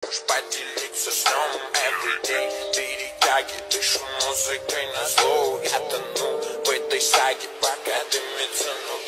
можешь поделиться сном everyday. Перетяги, дышу музыкой на зло. Я тону в этой саге, пока дымится, ну